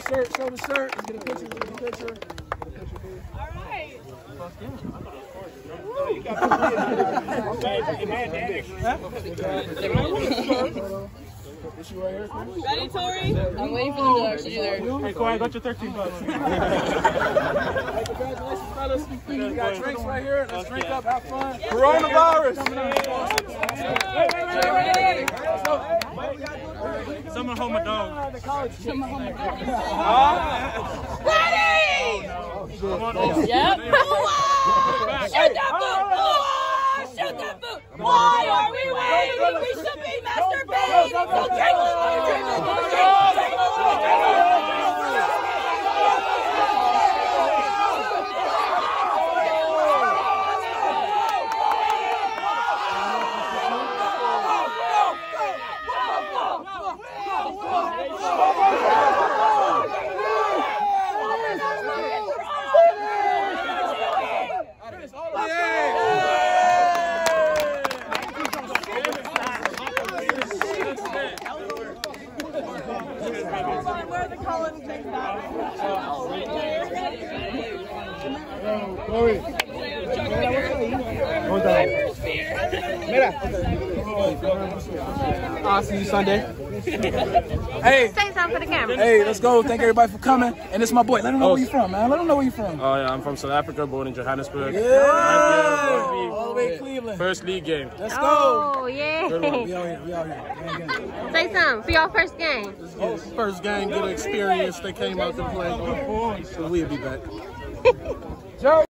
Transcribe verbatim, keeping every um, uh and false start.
shirt, show the shirt. Let's get a picture, get a picture. All right. Ready, Tori? I'm waiting for them to actually do their. Hey, Kawhi, got your thirteen bucks. Congratulations, fellas. We got drinks right here. Let's drink up, have fun. Coronavirus. Someone hold my dog. Someone hold my dog. Ready? Yep. Shoot that boot! Shoot that boot! Why are we waiting? We should be masturbating! So drink, drink, drink, where the Collins thing back? Chloe. Hold on. Mira. I'll see you Sunday. Hey. Say something for the camera. Hey, let's go. Thank everybody for coming. And this is my boy. Let him know where you from, man. Let him know where you from. Oh, yeah, I'm from South Africa, born in Johannesburg. Yeah. All the way to Cleveland. First league game. Let's go. Oh, yeah. We out here. We out here. Say something for your first game. First game, good experience. They came out to play. So we'll be back. Joe.